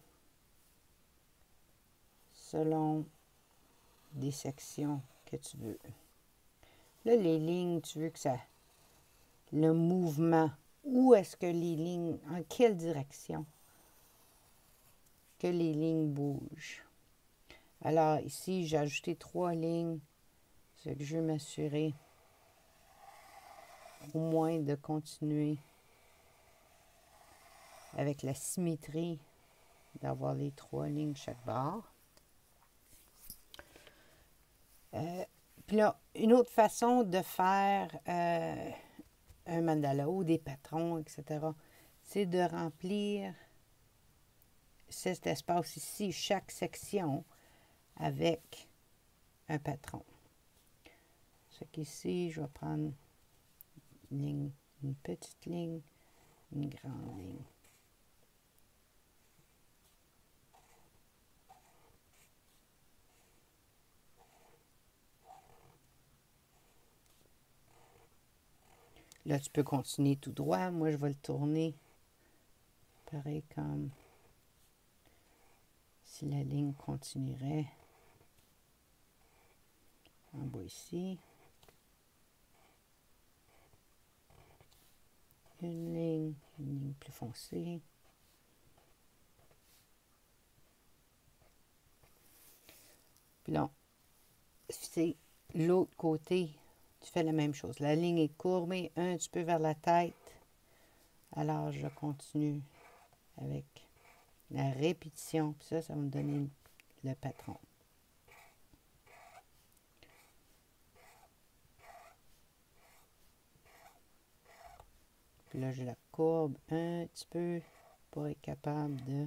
selon des sections que tu veux. Là, les lignes, tu veux que ça... Le mouvement, où est-ce que les lignes... En quelle direction que les lignes bougent. Alors, ici, j'ai ajouté trois lignes. C'est que je veux m'assurer au moins de continuer avec la symétrie d'avoir les trois lignes chaque barre. Euh, Puis là, une autre façon de faire euh, un mandala ou des patrons, et cetera, c'est de remplir cet espace ici, chaque section, avec un patron. Ce qu'ici, je vais prendre une ligne, une petite ligne, une grande ligne. Là, tu peux continuer tout droit. Moi, je vais le tourner pareil comme si la ligne continuerait en bas ici. Une ligne, une ligne plus foncée. Puis là, c'est l'autre côté, tu fais la même chose. La ligne est courbée un petit peu vers la tête. Alors, je continue avec la répétition. Puis ça, ça va me donner le patron. Puis là, je la courbe un petit peu pour être capable de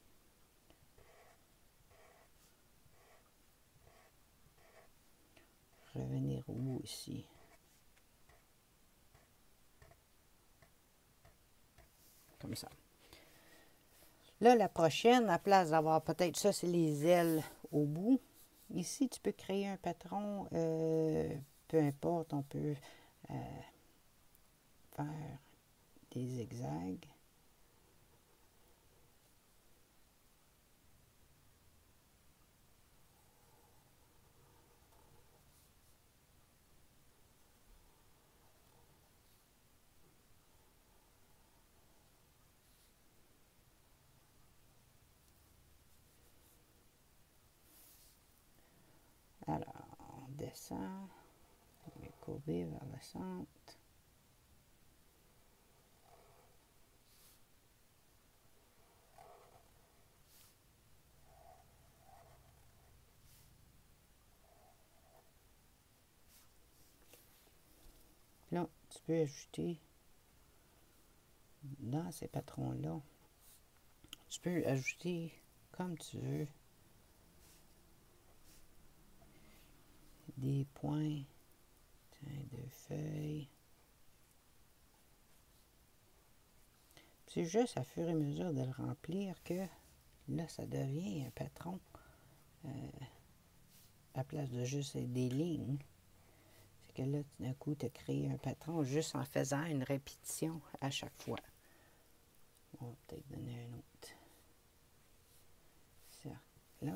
revenir au bout ici. Comme ça. Là, la prochaine, à place d'avoir peut-être ça, c'est les ailes au bout. Ici, tu peux créer un patron, euh, peu importe, on peut euh, faire des zigzags. Alors, on descend, on va courber vers le centre. Là, tu peux ajouter dans ces patrons-là, tu peux ajouter comme tu veux des points, de feuilles. C'est juste à fur et à mesure de le remplir que là, ça devient un patron. Euh, à place de juste des lignes. C'est que là, d'un coup, tu as créé un patron juste en faisant une répétition à chaque fois. On va peut-être donner un autre. Cercle là.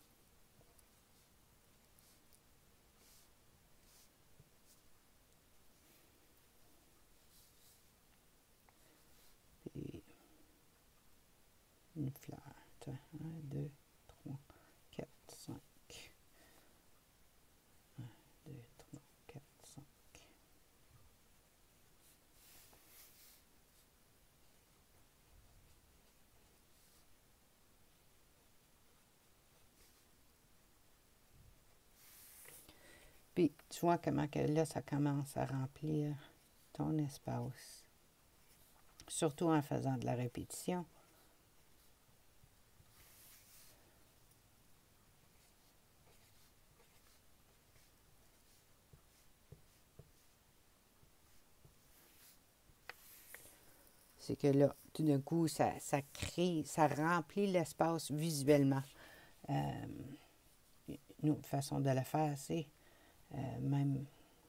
Puis une fleur. un, deux, trois, quatre, cinq. un, deux, trois, quatre, cinq. Puis, tu vois comment que là, ça commence à remplir ton espace. Surtout en faisant de la répétition. C'est que là, tout d'un coup, ça, ça crée, ça remplit l'espace visuellement. Euh, une autre façon de le faire, c'est euh, même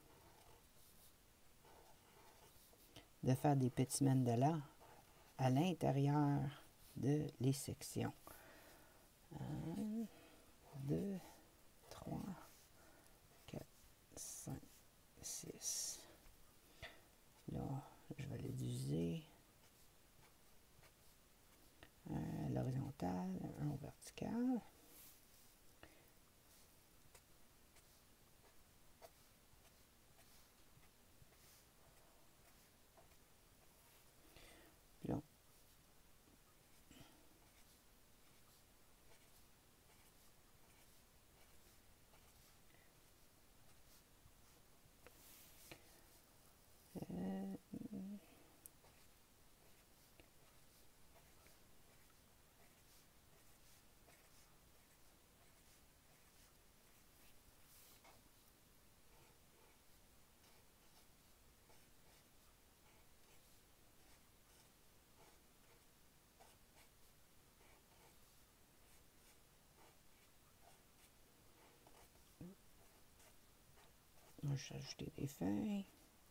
de faire des petits mandalas à l'intérieur de les sections. un, deux, trois, quatre, cinq, six. Là, je vais les diviser. Un à l'horizontale, un au vertical. Puis là, euh, juste ajouter des feuilles.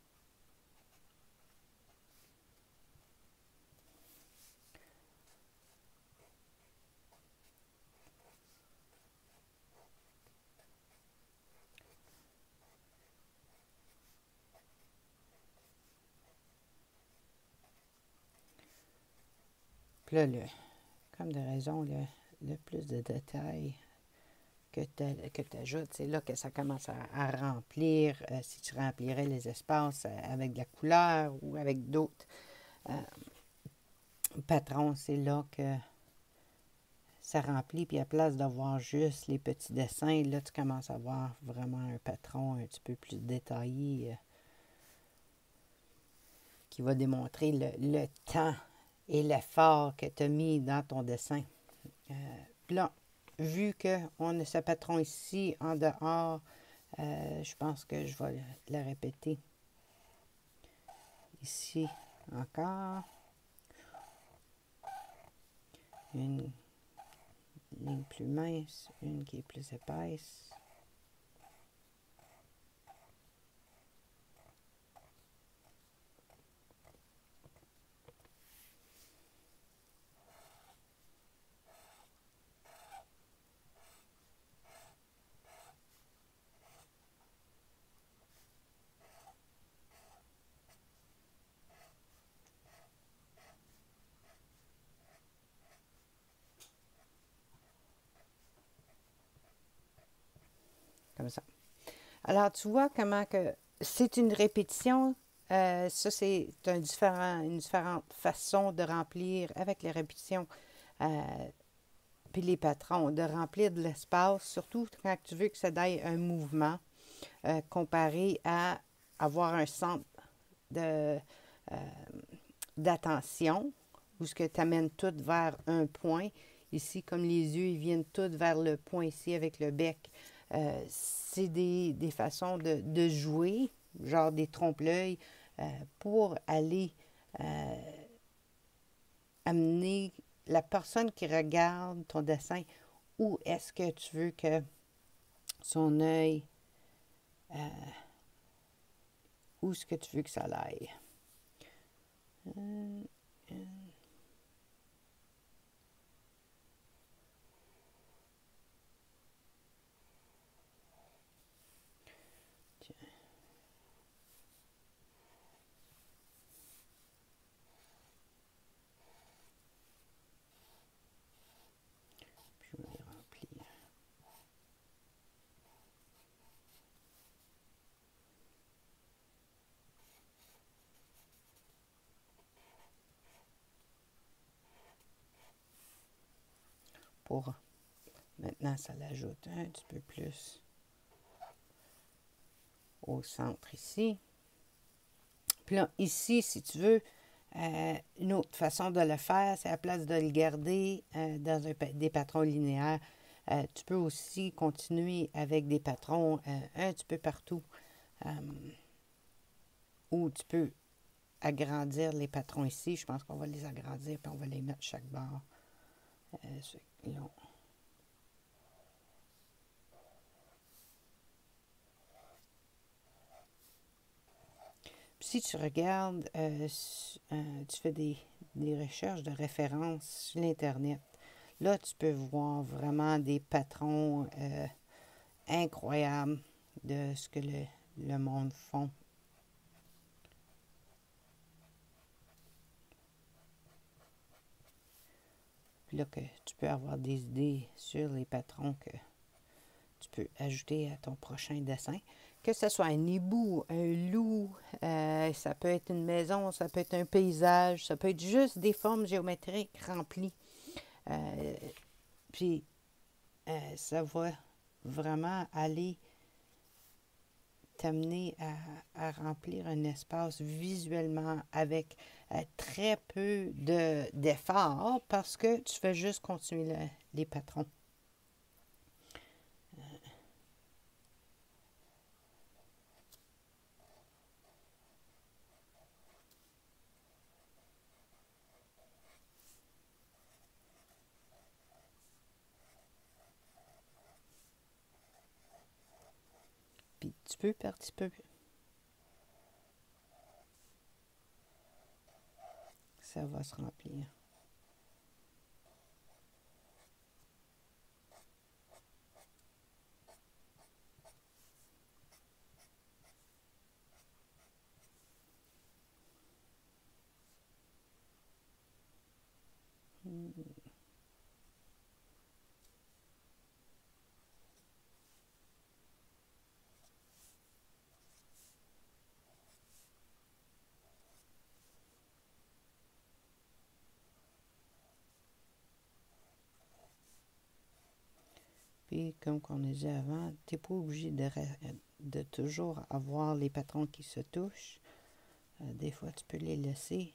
Puis là, le, comme de raison, le, le plus de détails que tu ajoutes, c'est là que ça commence à, à remplir, euh, si tu remplirais les espaces euh, avec de la couleur ou avec d'autres euh, patrons, c'est là que ça remplit, puis à place de voir juste les petits dessins, là, tu commences à voir vraiment un patron un petit peu plus détaillé euh, qui va démontrer le, le temps et l'effort que tu as mis dans ton dessin. Euh, puis là, vu qu'on a ce patron ici en dehors, euh, je pense que je vais le, le répéter. Ici encore. Une ligne plus mince, une qui est plus épaisse. Comme ça. Alors, tu vois comment que c'est une répétition. Euh, ça, c'est un différent, une différente façon de remplir avec les répétitions. Euh, puis les patrons, de remplir de l'espace, surtout quand tu veux que ça ait un mouvement, euh, comparé à avoir un centre de, euh, d'attention, où ce que tu amènes tout vers un point. Ici, comme les yeux, ils viennent tous vers le point ici avec le bec. Euh, c'est des, des façons de, de jouer, genre des trompe-l'œil, euh, pour aller euh, amener la personne qui regarde ton dessin, où est-ce que tu veux que son œil, euh, où est-ce que tu veux que ça aille. Euh, euh, Puis je vais les remplir. Pour maintenant, ça l'ajoute un petit peu plus au centre ici. Puis là, ici, si tu veux, euh, une autre façon de le faire, c'est à la place de le garder euh, dans un, des patrons linéaires. Euh, tu peux aussi continuer avec des patrons euh, un petit peu partout. Euh, ou tu peux agrandir les patrons ici. Je pense qu'on va les agrandir puis on va les mettre chaque barre. Euh, là, si tu regardes, euh, euh, tu fais des, des recherches de références sur l'Internet, là, tu peux voir vraiment des patrons euh, incroyables de ce que le, le monde font. Puis là, que tu peux avoir des idées sur les patrons que tu peux ajouter à ton prochain dessin. Que ce soit un hibou, un loup, euh, ça peut être une maison, ça peut être un paysage, ça peut être juste des formes géométriques remplies. Euh, puis, euh, ça va vraiment aller t'amener à, à remplir un espace visuellement avec euh, très peu de, d'effort parce que tu fais juste continuer le, les patrons. Puis petit peu par petit peu. Ça va se remplir. Hmm. Puis, comme on a dit avant, tu n'es pas obligé de, de toujours avoir les patrons qui se touchent. Euh, des fois, tu peux les laisser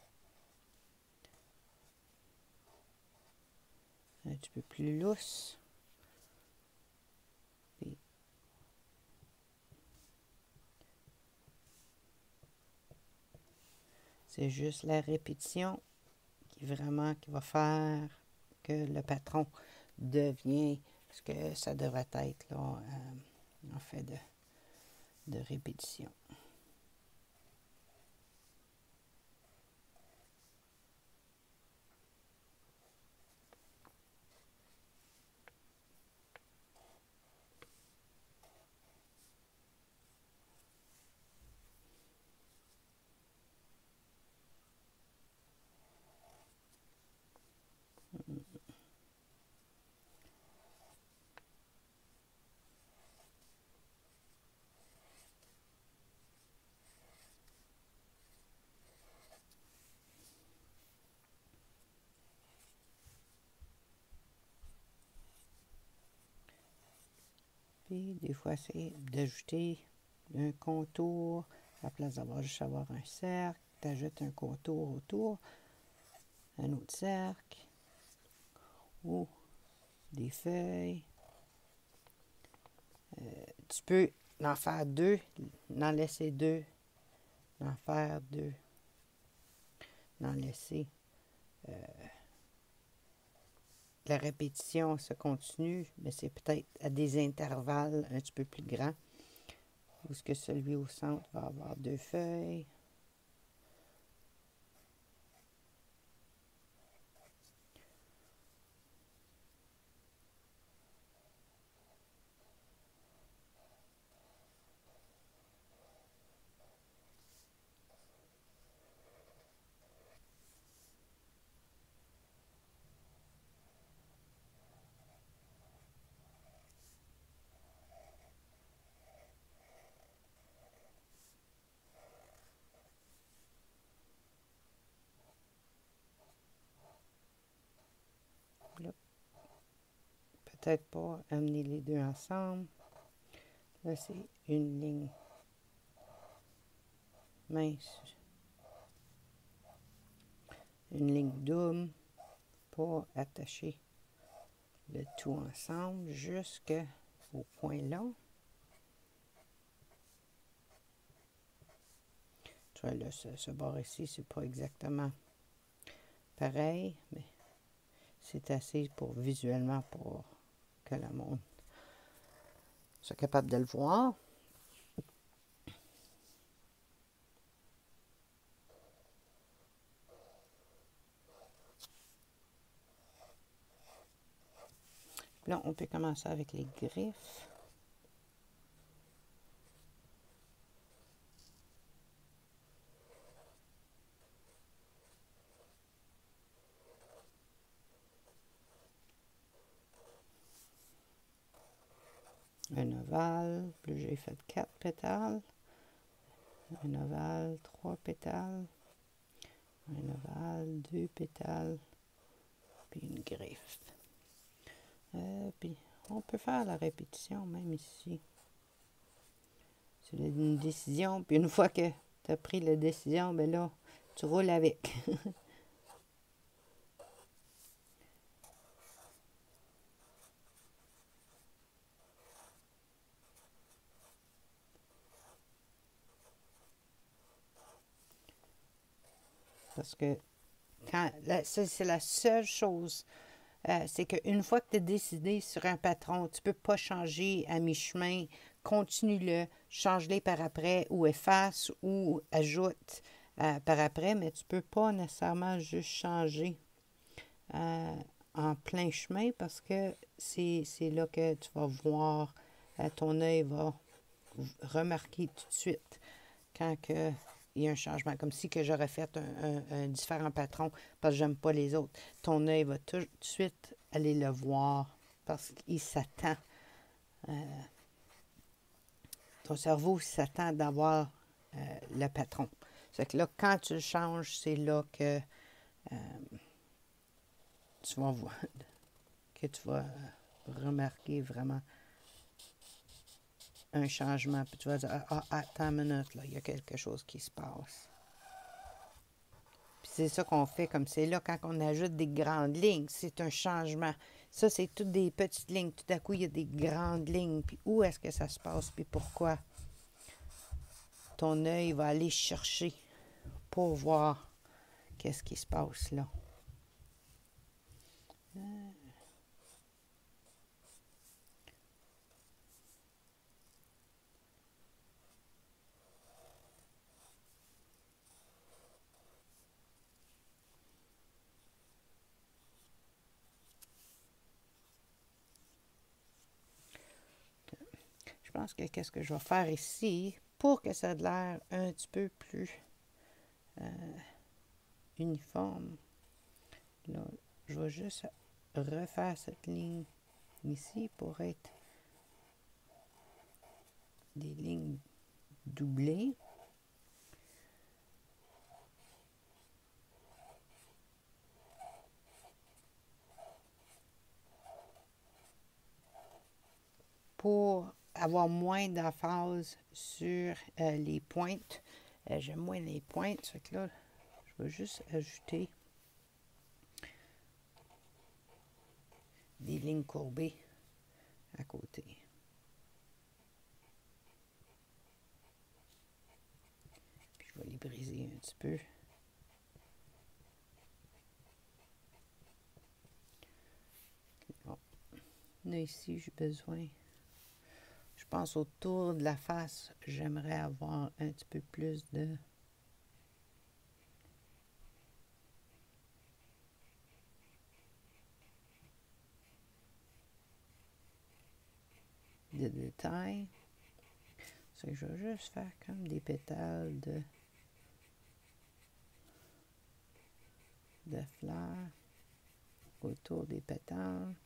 un petit peu plus lousses. Puis, c'est juste la répétition qui vraiment qui va faire que le patron devient ce que ça devrait être là, euh, en fait de, de répétition. Puis des fois, c'est d'ajouter un contour à la place d'avoir juste avoir un cercle. Tu ajoutes un contour autour, un autre cercle, ou des feuilles. Euh, tu peux en faire deux, en laisser deux, en faire deux, en laisser. Euh, la répétition se continue, mais c'est peut-être à des intervalles un petit peu plus grands. Où ce que celui au centre va avoir deux feuilles. Peut-être pas amener les deux ensemble. Là, c'est une ligne mince. Une ligne double pour attacher le tout ensemble jusqu'au point là. Tu vois, là, ce, ce bord ici, c'est pas exactement pareil, mais c'est assez pour visuellement pour que le monde soit capable de le voir. Là, on peut commencer avec les griffes. Un ovale, puis j'ai fait quatre pétales. Un ovale, trois pétales. Un ovale, deux pétales. Puis une griffe. Euh, puis on peut faire la répétition même ici. C'est une décision, puis une fois que tu as pris la décision, ben là, tu roules avec. Parce que quand c'est la seule chose, euh, c'est qu'une fois que tu es décidé sur un patron, tu ne peux pas changer à mi-chemin continue-le, change-les par après ou efface ou ajoute euh, par après, mais tu ne peux pas nécessairement juste changer euh, en plein chemin parce que c'est là que tu vas voir, euh, ton œil va remarquer tout de suite quand que, il y a un changement, comme si que j'aurais fait un, un, un différent patron parce que j'aime pas les autres. Ton œil va tout, tout de suite aller le voir parce qu'il s'attend. Euh, ton cerveau s'attend d'avoir euh, le patron. C'est que là, quand tu le changes, c'est là que euh, tu vas voir, que tu vas remarquer vraiment un changement. Puis tu vas dire, ah, ah, attends une minute, là, il y a quelque chose qui se passe. Puis c'est ça qu'on fait, comme c'est là, quand on ajoute des grandes lignes, c'est un changement. Ça, c'est toutes des petites lignes. Tout à coup, il y a des grandes lignes. Puis où est-ce que ça se passe, puis pourquoi? Ton œil va aller chercher pour voir qu'est-ce qui se passe là. Euh. Je pense que qu'est-ce que je vais faire ici pour que ça ait l'air un petit peu plus euh, uniforme. Là, je vais juste refaire cette ligne ici pour être des lignes doublées. Pour avoir moins d'emphase sur euh, les pointes. Euh, J'aime moins les pointes. Fait que là, je vais juste ajouter des lignes courbées à côté. Puis je vais les briser un petit peu. Bon. Là, ici, j'ai besoin... Je pense autour de la face, j'aimerais avoir un petit peu plus de... de détails. C'est que je vais juste faire comme des pétales de... de fleurs autour des pétales.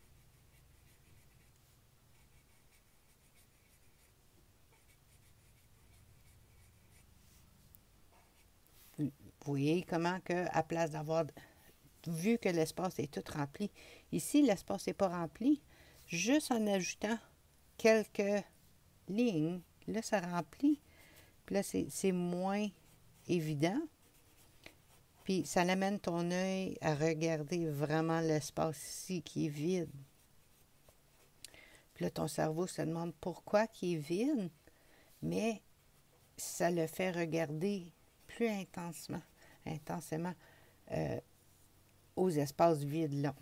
Vous voyez comment que, à place d'avoir, vu que l'espace est tout rempli, ici l'espace n'est pas rempli, juste en ajoutant quelques lignes, là ça remplit, puis là c'est moins évident, puis ça amène ton œil à regarder vraiment l'espace ici qui est vide. Puis là ton cerveau se demande pourquoi qui est vide, mais ça le fait regarder plus intensement, intensément euh, aux espaces vides là.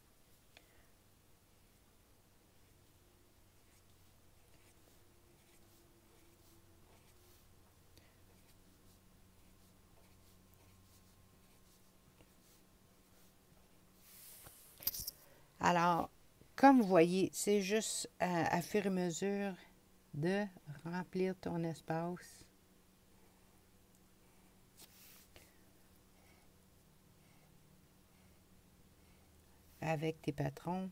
Alors, comme vous voyez, c'est juste à, à fur et à mesure de remplir ton espace. Avec tes patrons.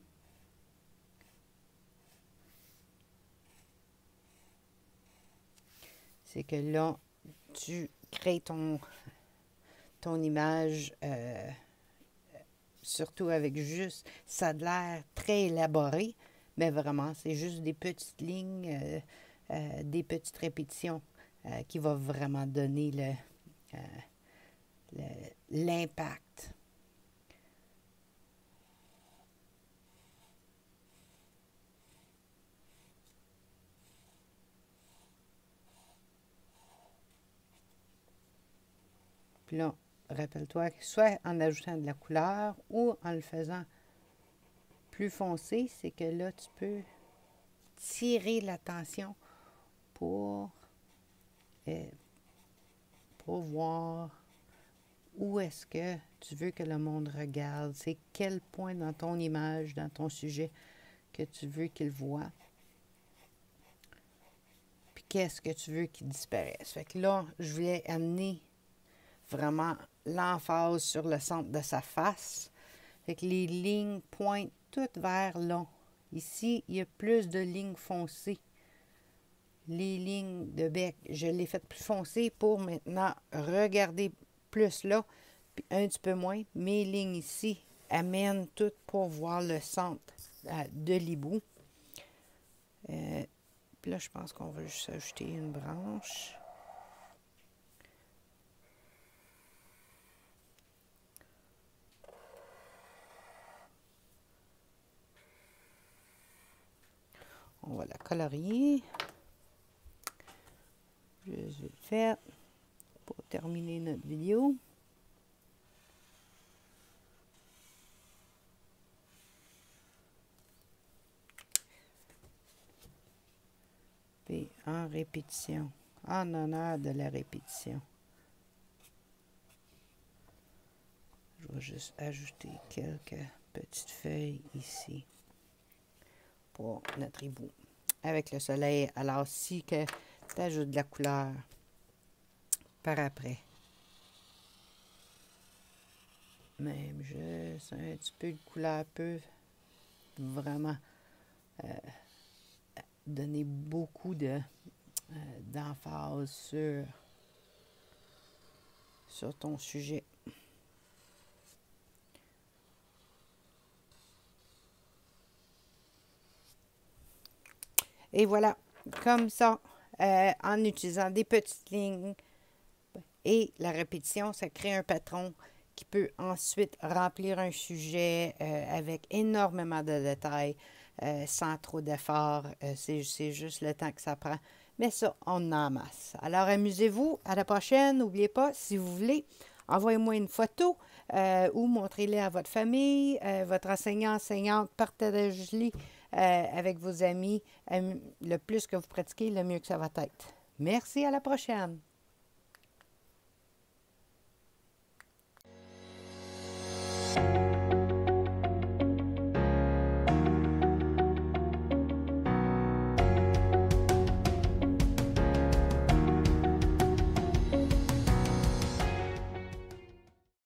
C'est que là, tu crées ton, ton image, euh, surtout avec juste, ça a l'air très élaboré, mais vraiment, c'est juste des petites lignes, euh, euh, des petites répétitions euh, qui vont vraiment donner le, euh, l'impact. Puis là, rappelle-toi que soit en ajoutant de la couleur ou en le faisant plus foncé, c'est que là, tu peux tirer l'attention pour, euh, pour voir où est-ce que tu veux que le monde regarde. C'est quel point dans ton image, dans ton sujet que tu veux qu'il voit. Puis qu'est-ce que tu veux qu'il disparaisse. Fait que là, je voulais amener vraiment l'emphase sur le centre de sa face. Fait que les lignes pointent toutes vers là. Ici, il y a plus de lignes foncées. Les lignes de bec, je l'ai fait plus foncées pour maintenant regarder plus là, puis un petit peu moins. Mes lignes ici amènent toutes pour voir le centre euh, de l'hibou. Euh, puis là, je pense qu'on va juste ajouter une branche. On va la colorier. Je vais le faire pour terminer notre vidéo. Puis en répétition, en honneur de la répétition. Je vais juste ajouter quelques petites feuilles ici pour notre hibou. Avec le soleil, alors si que tu ajoutes de la couleur par après. Même juste un petit peu de couleur peut vraiment euh, donner beaucoup de euh, d'emphase sur, sur ton sujet. Et voilà, comme ça, euh, en utilisant des petites lignes et la répétition, ça crée un patron qui peut ensuite remplir un sujet euh, avec énormément de détails, euh, sans trop d'efforts. Euh, c'est, c'est juste le temps que ça prend. Mais ça, on en masse. Alors, amusez-vous. À la prochaine. N'oubliez pas, si vous voulez, envoyez-moi une photo euh, ou montrez-les à votre famille, euh, votre enseignant, enseignante, partagez-les euh, avec vos amis. Euh, le plus que vous pratiquez, le mieux que ça va être. Merci, à la prochaine.